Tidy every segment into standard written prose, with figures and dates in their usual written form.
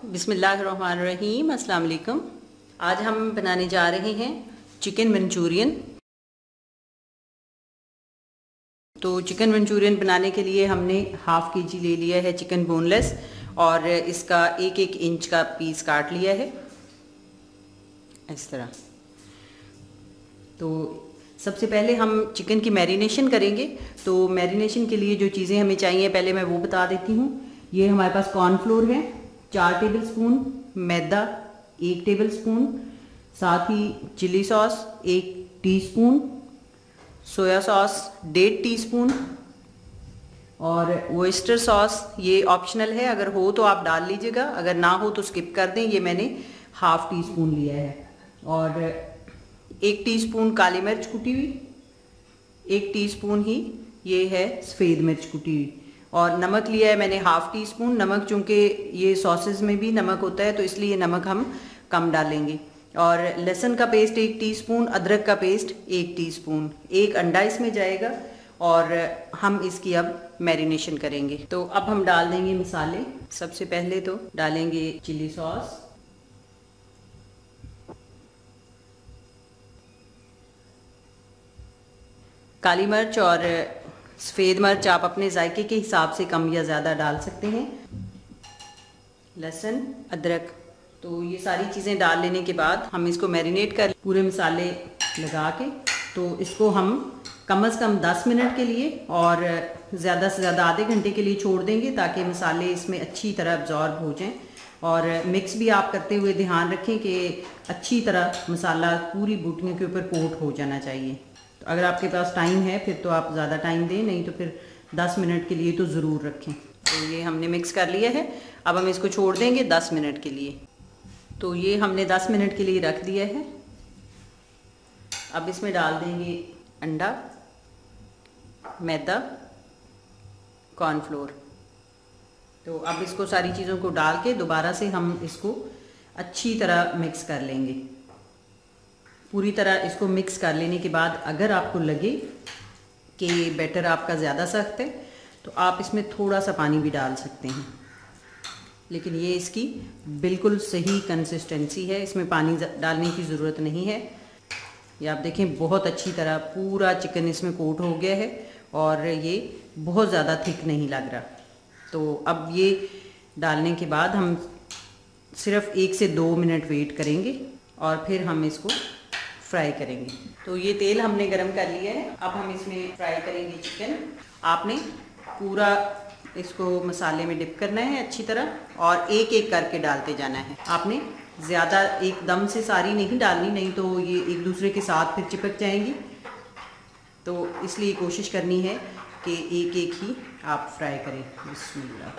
बिस्मिल्लाहिर्रहमानिर्रहीम, अस्सलाम वालेकुम। आज हम बनाने जा रहे हैं चिकन मंचूरियन। तो चिकन मंचूरियन बनाने के लिए हमने हाफ़ kg ले लिया है चिकन बोनलेस और इसका 1-1 इंच का पीस काट लिया है इस तरह। तो सबसे पहले हम चिकन की मैरिनेशन करेंगे। तो मैरिनेशन के लिए जो चीज़ें हमें चाहिए पहले मैं वो बता देती हूँ। ये हमारे पास कॉर्नफ्लोर है 4 टेबलस्पून, मैदा 1 टेबलस्पून, साथ ही chilli sauce 1 teaspoon, soya sauce 1.5 teaspoon और ओयस्टर सॉस ये ऑप्शनल है, अगर हो तो आप डाल लीजिएगा, अगर ना हो तो स्किप कर दें। ये मैंने हाफ़ टीस्पून लिया है। और 1 टीस्पून काली मिर्च कुटी हुई, 1 टीस्पून ही ये है सफ़ेद मिर्च कुटी हुई और नमक लिया है मैंने हाफ़ टीस्पून। नमक चूँकि ये सॉसेज में भी नमक होता है तो इसलिए नमक हम कम डालेंगे। और लहसुन का पेस्ट 1 टीस्पून, अदरक का पेस्ट 1 टीस्पून, 1 अंडा इसमें जाएगा और हम इसकी अब मैरिनेशन करेंगे। तो अब हम डाल देंगे मसाले। सबसे पहले तो डालेंगे चिली सॉस, काली मिर्च और सफ़ेद मिर्च आप अपने जायके के हिसाब से कम या ज़्यादा डाल सकते हैं, लहसुन, अदरक। तो ये सारी चीज़ें डाल लेने के बाद हम इसको मैरिनेट कर पूरे मसाले लगा के, तो इसको हम कम से कम 10 मिनट के लिए और ज़्यादा से ज़्यादा आधे घंटे के लिए छोड़ देंगे ताकि मसाले इसमें अच्छी तरह अब्जॉर्ब हो जाएं। और मिक्स भी आप करते हुए ध्यान रखें कि अच्छी तरह मसाला पूरी बूटियों के ऊपर कोट हो जाना चाहिए। तो अगर आपके पास टाइम है फिर तो आप ज़्यादा टाइम दें, नहीं तो फिर 10 मिनट के लिए तो ज़रूर रखें। तो ये हमने मिक्स कर लिया है, अब हम इसको छोड़ देंगे 10 मिनट के लिए। तो ये हमने 10 मिनट के लिए रख दिया है। अब इसमें डाल देंगे अंडा, मैदा, कॉर्नफ्लोर। तो अब इसको सारी चीज़ों को डाल के दोबारा से हम इसको अच्छी तरह मिक्स कर लेंगे। पूरी तरह इसको मिक्स कर लेने के बाद अगर आपको लगे कि बैटर आपका ज़्यादा सख्त है तो आप इसमें थोड़ा सा पानी भी डाल सकते हैं, लेकिन ये इसकी बिल्कुल सही कंसिस्टेंसी है, इसमें पानी डालने की ज़रूरत नहीं है। ये आप देखें बहुत अच्छी तरह पूरा चिकन इसमें कोट हो गया है और ये बहुत ज़्यादा थिक नहीं लग रहा। तो अब ये डालने के बाद हम सिर्फ 1 से 2 मिनट वेट करेंगे और फिर हम इसको फ्राई करेंगे। तो ये तेल हमने गरम कर लिया है, अब हम इसमें फ्राई करेंगे चिकन। आपने पूरा इसको मसाले में डिप करना है अच्छी तरह और एक एक करके डालते जाना है। आपने ज़्यादा एकदम से सारी नहीं डालनी, नहीं तो ये एक दूसरे के साथ फिर चिपक जाएंगी। तो इसलिए कोशिश करनी है कि एक एक ही आप फ्राई करें। बिस्मिल्लाह।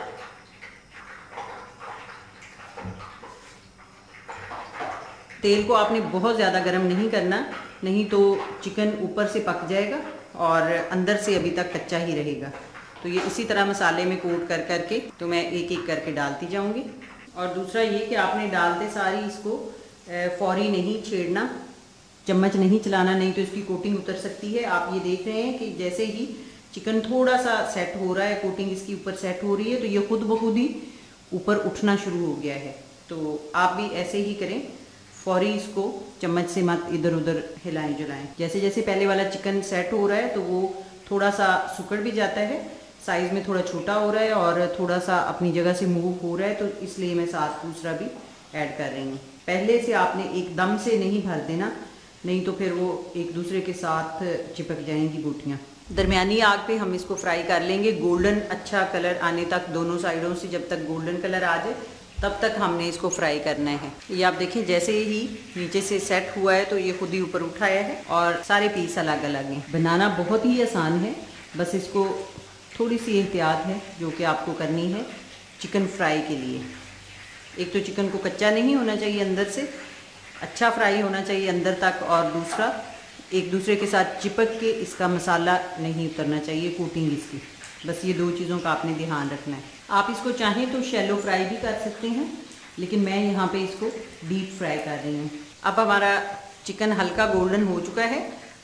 तेल को आपने बहुत ज़्यादा गर्म नहीं करना, नहीं तो चिकन ऊपर से पक जाएगा और अंदर से अभी तक कच्चा ही रहेगा। तो ये इसी तरह मसाले में कोट कर करके तो मैं एक एक करके डालती जाऊंगी। और दूसरा ये कि आपने डालते सारी इसको फौरी नहीं छेड़ना, चम्मच नहीं चलाना, नहीं तो इसकी कोटिंग उतर सकती है। आप ये देख रहे हैं कि जैसे ही चिकन थोड़ा सा सेट हो रहा है, कोटिंग इसकी ऊपर सेट हो रही है, तो ये खुद ब खुद ही ऊपर उठना शुरू हो गया है। तो आप भी ऐसे ही करें, फौरी इसको चम्मच से मत इधर उधर हिलाएं जुलाएं। जैसे जैसे पहले वाला चिकन सेट हो रहा है तो वो थोड़ा सा सुकड़ भी जाता है, साइज़ में थोड़ा छोटा हो रहा है और थोड़ा सा अपनी जगह से मूव हो रहा है, तो इसलिए मैं साथ दूसरा भी ऐड कर रही हूँ। पहले से आपने एकदम से नहीं भर देना, नहीं तो फिर वो एक दूसरे के साथ चिपक जाएंगी बूटियाँ। दरमियानी आग पे हम इसको फ्राई कर लेंगे गोल्डन अच्छा कलर आने तक, दोनों साइडों से जब तक गोल्डन कलर आ जाए तब तक हमने इसको फ्राई करना है। ये आप देखें जैसे ही नीचे से सेट हुआ है तो ये खुद ही ऊपर उठाया है और सारे पीस अलग अलग हैं। बनाना बहुत ही आसान है, बस इसको थोड़ी सी एहतियात है जो कि आपको करनी है चिकन फ्राई के लिए। एक तो चिकन को कच्चा नहीं होना चाहिए, अंदर से अच्छा फ्राई होना चाहिए अंदर तक, और दूसरा एक दूसरे के साथ चिपक के इसका मसाला नहीं उतरना चाहिए, कोटिंग इसकी। बस ये 2 चीज़ों का आपने ध्यान रखना है। आप इसको चाहें तो शैलो फ्राई भी कर सकते हैं, लेकिन मैं यहाँ पे इसको डीप फ्राई कर रही हूँ। अब हमारा चिकन हल्का गोल्डन हो चुका है।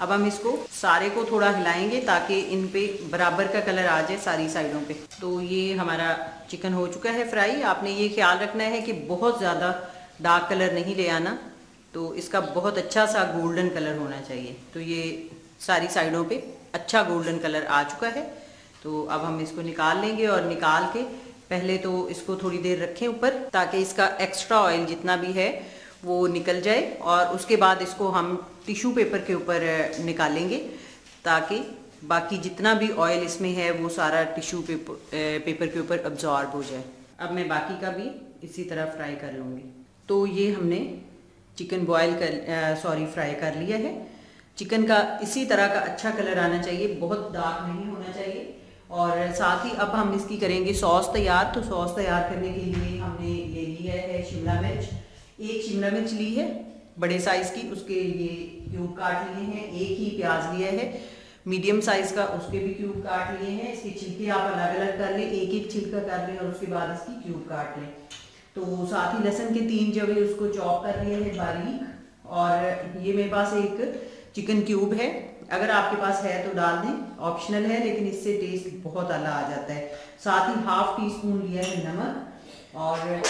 अब हम इसको सारे को थोड़ा हिलाएंगे ताकि इन पे बराबर का कलर आ जाए सारी साइडों पे। तो ये हमारा चिकन हो चुका है फ्राई। आपने ये ख्याल रखना है कि बहुत ज़्यादा डार्क कलर नहीं ले आना, तो इसका बहुत अच्छा सा गोल्डन कलर होना चाहिए। तो ये सारी साइडों पे अच्छा गोल्डन कलर आ चुका है। तो अब हम इसको निकाल लेंगे और निकाल के पहले तो इसको थोड़ी देर रखें ऊपर ताकि इसका एक्स्ट्रा ऑयल जितना भी है वो निकल जाए, और उसके बाद इसको हम टिश्यू पेपर के ऊपर निकालेंगे ताकि बाकी जितना भी ऑयल इसमें है वो सारा टिश्यू पेपर के ऊपर अब्जॉर्ब हो जाए। अब मैं बाकी का भी इसी तरह फ्राई कर लूँगी। तो ये हमने चिकन फ्राई कर लिया है। चिकन का इसी तरह का अच्छा कलर आना चाहिए, बहुत डार्क नहीं होना चाहिए। और साथ ही अब हम इसकी करेंगे सॉस तैयार। तो सॉस तैयार करने के लिए हमने ले लिया है शिमला मिर्च। एक शिमला मिर्च ली है बड़े साइज़ की, उसके लिए क्यूब काट लिए हैं। एक ही प्याज लिया है मीडियम साइज़ का, उसके भी क्यूब काट लिए हैं। इसके छिलके आप अलग अलग कर लें, एक एक छिलका कर लें और उसके बाद इसकी क्यूब काट लें। तो साथ ही लहसुन के 3 जवे उसको चॉप कर लिए हैं बारीक। और ये मेरे पास एक चिकन क्यूब है, अगर आपके पास है तो डाल दें, ऑप्शनल है, लेकिन इससे टेस्ट बहुत आला आ जाता है। साथ ही हाफ टी स्पून लिया है नमक और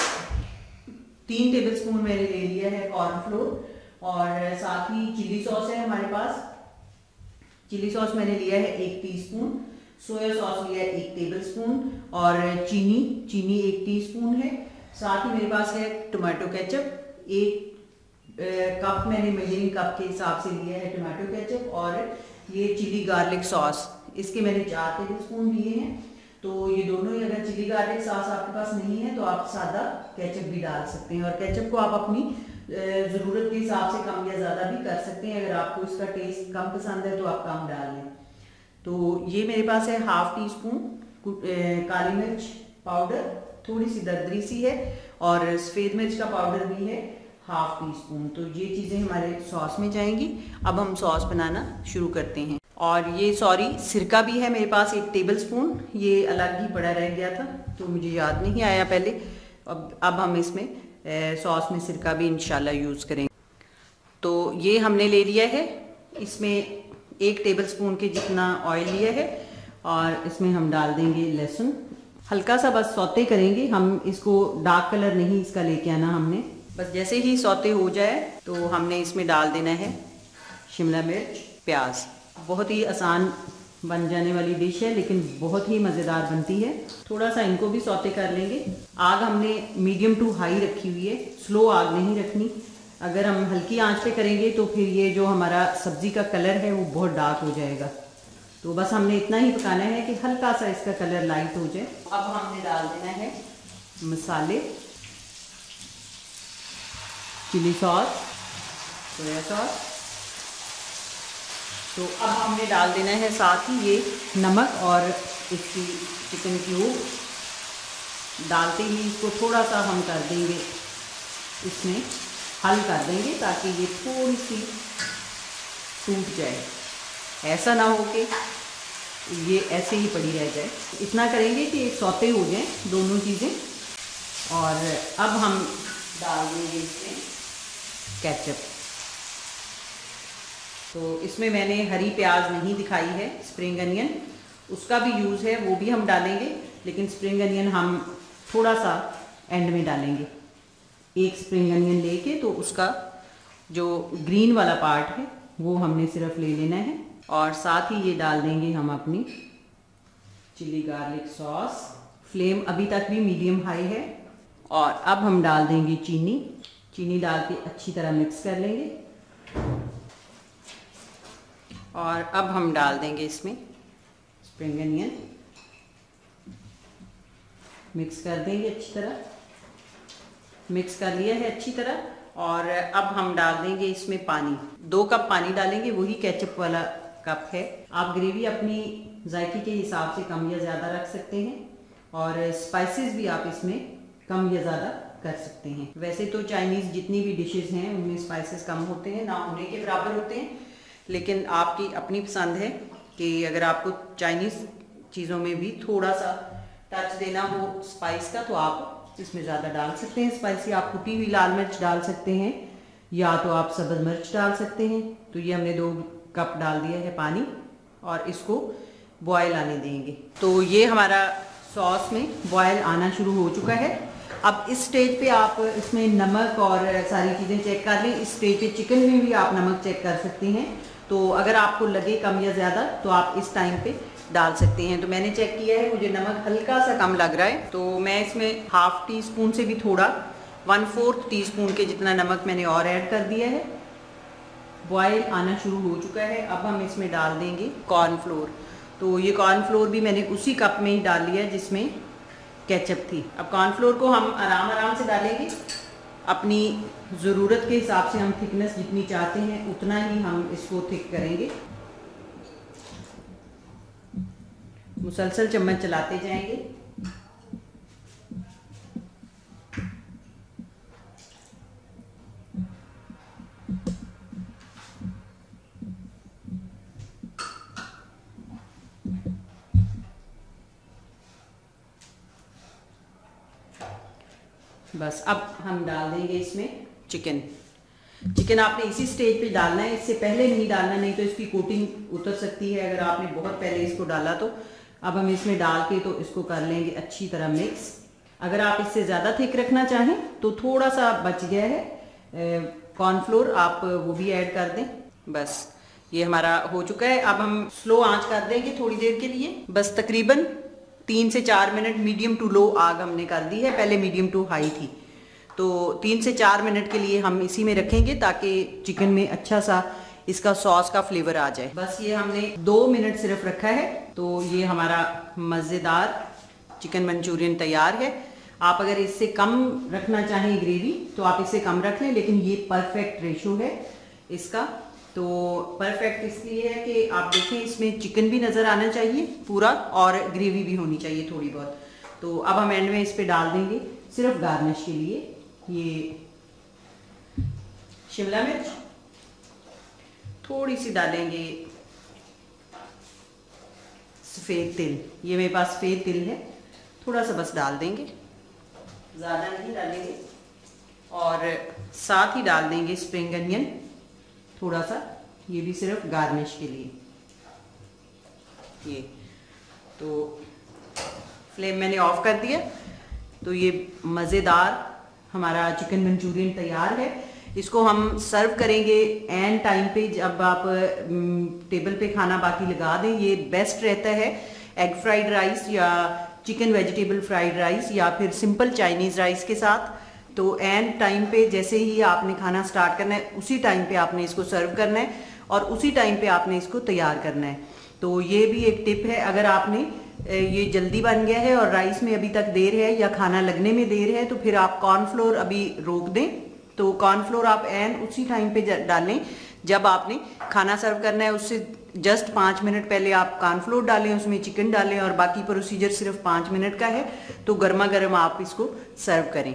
3 टेबलस्पून मैंने ले लिया है कॉर्नफ्लोर। और साथ ही चिली सॉस है हमारे पास। चिली सॉस मैंने लिया है 1 टीस्पून, सोया सॉस लिया है 1 टेबलस्पून और चीनी 1 टीस्पून है। साथ ही मेरे पास है टोमेटो केचप, 1 कप मैंने मेजरिंग कप के हिसाब से लिया है टोमेटो केचप। और ये चिली गार्लिक सॉस, इसके मैंने 4 टेबलस्पून लिए हैं। तो ये दोनों ही, अगर चिली गार्लिक सॉस आपके पास नहीं है तो आप सादा केचप भी डाल सकते हैं। और केचप को आप अपनी ज़रूरत के हिसाब से कम या ज़्यादा भी कर सकते हैं। अगर आपको इसका टेस्ट कम पसंद है तो आप कम डाल लें। तो ये मेरे पास है हाफ टी स्पून काली मिर्च पाउडर, थोड़ी सी दरदरी सी है, और सफ़ेद मिर्च का पाउडर भी है हाफ टी स्पून। तो ये चीज़ें हमारे सॉस में जाएंगी। अब हम सॉस बनाना शुरू करते हैं। और ये सिरका भी है मेरे पास 1 टेबलस्पून, ये अलग ही पड़ा रह गया था तो मुझे याद नहीं आया पहले। अब हम इसमें सॉस में सिरका भी इंशाल्लाह यूज़ करेंगे। तो ये हमने ले लिया है, इसमें 1 टेबलस्पून के जितना ऑयल लिया है और इसमें हम डाल देंगे लहसुन। हल्का सा बस सौते करेंगे हम इसको, डार्क कलर नहीं इसका लेके आना हमने। बस जैसे ही सौते हो जाए तो हमने इसमें डाल देना है शिमला मिर्च, प्याज। बहुत ही आसान बन जाने वाली डिश है लेकिन बहुत ही मज़ेदार बनती है। थोड़ा सा इनको भी सौते कर लेंगे। आग हमने मीडियम टू हाई रखी हुई है, स्लो आग नहीं रखनी। अगर हम हल्की आंच पे करेंगे तो फिर ये जो हमारा सब्ज़ी का कलर है वो बहुत डार्क हो जाएगा। तो बस हमने इतना ही पकाना है कि हल्का सा इसका कलर लाइट हो जाए। अब हमने डाल देना है मसाले, चिली सॉस, सोया सॉस। तो अब हमने डाल देना है साथ ही ये नमक और इसकी चिकन क्यूब। डालते ही इसको थोड़ा सा हम कर देंगे, इसमें हल कर देंगे ताकि ये थोड़ी सी टूट जाए। ऐसा ना हो कि ये ऐसे ही पड़ी रह जाए। इतना करेंगे कि सौते हो जाएं दोनों चीज़ें। और अब हम डाल देंगे इसमें केचप। तो इसमें मैंने हरी प्याज नहीं दिखाई है, स्प्रिंग अनियन, उसका भी यूज़ है, वो भी हम डालेंगे, लेकिन स्प्रिंग अनियन हम थोड़ा सा एंड में डालेंगे। 1 स्प्रिंग अनियन लेके तो उसका जो ग्रीन वाला पार्ट है वो हमने सिर्फ ले लेना है। और साथ ही ये डाल देंगे हम अपनी चिली गार्लिक सॉस। फ्लेम अभी तक भी मीडियम हाई है। और अब हम डाल देंगे चीनी डाल के अच्छी तरह मिक्स कर लेंगे। और अब हम डाल देंगे इसमें स्प्रिंग अनियन, मिक्स कर देंगे अच्छी तरह। मिक्स कर लिया है अच्छी तरह। और अब हम डाल देंगे इसमें पानी, 2 कप पानी डालेंगे, वही केचप वाला कप है। आप ग्रेवी अपनी जायके के हिसाब से कम या ज़्यादा रख सकते हैं। और स्पाइसेस भी आप इसमें कम या ज़्यादा कर सकते हैं। वैसे तो चाइनीज़ जितनी भी डिशेस हैं उनमें स्पाइसेस कम होते हैं, ना होने के बराबर होते हैं, लेकिन आपकी अपनी पसंद है कि अगर आपको चाइनीज़ चीज़ों में भी थोड़ा सा टच देना हो स्पाइस का तो आप इसमें ज़्यादा डाल सकते हैं स्पाइसी। आप कुटी हुई लाल मिर्च डाल सकते हैं या तो आप सब्ज़ मिर्च डाल सकते हैं। तो ये हमने 2 कप डाल दिया है पानी और इसको बॉयल आने देंगे। तो ये हमारा सॉस में बॉयल आना शुरू हो चुका है। अब इस स्टेज पे आप इसमें नमक और सारी चीज़ें चेक कर लें। इस स्टेज पे चिकन में भी आप नमक चेक कर सकते हैं। तो अगर आपको लगे कम या ज़्यादा तो आप इस टाइम पे डाल सकते हैं। तो मैंने चेक किया है, मुझे नमक हल्का सा कम लग रहा है, तो मैं इसमें हाफ टी स्पून से भी थोड़ा 1/4 टीस्पून के जितना नमक मैंने और ऐड कर दिया है। बॉयल आना शुरू हो चुका है। अब हम इसमें डाल देंगे कॉर्नफ्लोर। तो ये कॉर्नफ्लोर भी मैंने उसी कप में ही डाल लिया जिसमें केचप थी। अब कॉर्नफ्लोर को हम आराम से डालेंगे, अपनी ज़रूरत के हिसाब से हम थिकनेस जितनी चाहते हैं उतना ही हम इसको थिक करेंगे। मुसलसल चम्मच चलाते जाएंगे। बस अब हम डाल देंगे इसमें चिकन। चिकन आपने इसी स्टेज पे डालना है, इससे पहले नहीं डालना, नहीं तो इसकी कोटिंग उतर सकती है अगर आपने बहुत पहले इसको डाला तो। अब हम इसमें डाल के तो इसको कर लेंगे अच्छी तरह मिक्स। अगर आप इससे ज़्यादा थिक रखना चाहें तो थोड़ा सा बच गया है कॉर्नफ्लोर, आप वो भी ऐड कर दें। बस ये हमारा हो चुका है। अब हम स्लो आंच कर देंगे थोड़ी देर के लिए, बस तकरीबन 3 से 4 मिनट। मीडियम टू लो आग हमने कर दी है, पहले मीडियम टू हाई थी। तो 3 से 4 मिनट के लिए हम इसी में रखेंगे ताकि चिकन में अच्छा सा इसका सॉस का फ्लेवर आ जाए। बस ये हमने 2 मिनट सिर्फ रखा है। तो ये हमारा मज़ेदार चिकन मंचूरियन तैयार है। आप अगर इससे कम रखना चाहें ग्रेवी तो आप इससे कम रख लें, लेकिन ये परफेक्ट रेशो है इसका। तो परफेक्ट इसलिए है कि आप देखें इसमें चिकन भी नज़र आना चाहिए पूरा और ग्रेवी भी होनी चाहिए थोड़ी बहुत। तो अब हम एंड में इस पे डाल देंगे सिर्फ गार्निश के लिए ये शिमला मिर्च, थोड़ी सी डालेंगे सफ़ेद तिल। ये मेरे पास सफ़ेद तिल है, थोड़ा सा बस डाल देंगे, ज़्यादा नहीं डालेंगे। और साथ ही डाल देंगे स्प्रिंग अनियन थोड़ा सा, ये भी सिर्फ गार्निश के लिए। ये तो फ्लेम मैंने ऑफ कर दिया। तो ये मज़ेदार हमारा चिकन मंचूरियन तैयार है। इसको हम सर्व करेंगे एंड टाइम पे, जब आप टेबल पे खाना बाकी लगा दें। ये बेस्ट रहता है एग फ्राइड राइस या चिकन वेजिटेबल फ्राइड राइस या फिर सिंपल चाइनीज़ राइस के साथ। तो एंड टाइम पे जैसे ही आपने खाना स्टार्ट करना है उसी टाइम पे आपने इसको सर्व करना है और उसी टाइम पे आपने इसको तैयार करना है। तो ये भी एक टिप है, अगर आपने ये जल्दी बन गया है और राइस में अभी तक देर है या खाना लगने में देर है तो फिर आप कॉर्नफ्लोर अभी रोक दें। तो कॉर्नफ्लोर आप एंड उसी टाइम पे डालें जब आपने खाना सर्व करना है, उससे जस्ट 5 मिनट पहले आप कॉर्नफ्लोर डालें, उसमें चिकन डालें और बाकी प्रोसीजर सिर्फ 5 मिनट का है। तो गर्मा गर्म आप इसको सर्व करें।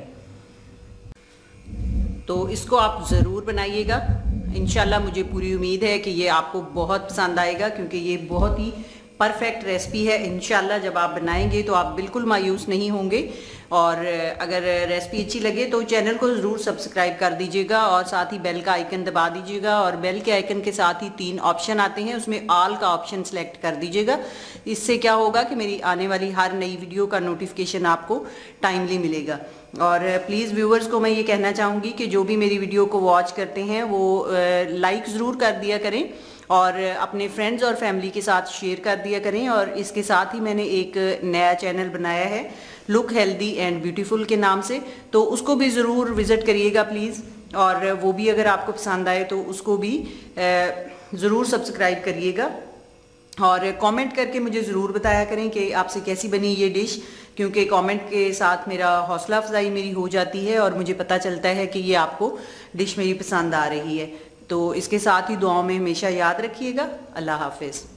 तो इसको आप ज़रूर बनाइएगा, इंशाल्लाह मुझे पूरी उम्मीद है कि ये आपको बहुत पसंद आएगा, क्योंकि ये बहुत ही परफेक्ट रेसिपी है। इंशाल्लाह जब आप बनाएंगे तो आप बिल्कुल मायूस नहीं होंगे। और अगर रेसिपी अच्छी लगे तो चैनल को ज़रूर सब्सक्राइब कर दीजिएगा और साथ ही बेल का आइकन दबा दीजिएगा। और बेल के आइकन के साथ ही 3 ऑप्शन आते हैं, उसमें ऑल का ऑप्शन सेलेक्ट कर दीजिएगा। इससे क्या होगा कि मेरी आने वाली हर नई वीडियो का नोटिफिकेशन आपको टाइमली मिलेगा। और प्लीज़ व्यूअर्स को मैं ये कहना चाहूँगी कि जो भी मेरी वीडियो को वॉच करते हैं वो लाइक ज़रूर कर दिया करें और अपने फ्रेंड्स और फैमिली के साथ शेयर कर दिया करें। और इसके साथ ही मैंने एक नया चैनल बनाया है लुक हेल्दी एंड ब्यूटीफुल के नाम से, तो उसको भी ज़रूर विज़िट करिएगा प्लीज़। और वो भी अगर आपको पसंद आए तो उसको भी ज़रूर सब्सक्राइब करिएगा। और कमेंट करके मुझे ज़रूर बताया करें कि आपसे कैसी बनी ये डिश, क्योंकि कमेंट के साथ मेरा हौसला अफजाई मेरी हो जाती है और मुझे पता चलता है कि ये आपको डिश मेरी पसंद आ रही है। तो इसके साथ ही दुआओं में हमेशा याद रखिएगा। अल्लाह हाफिज़।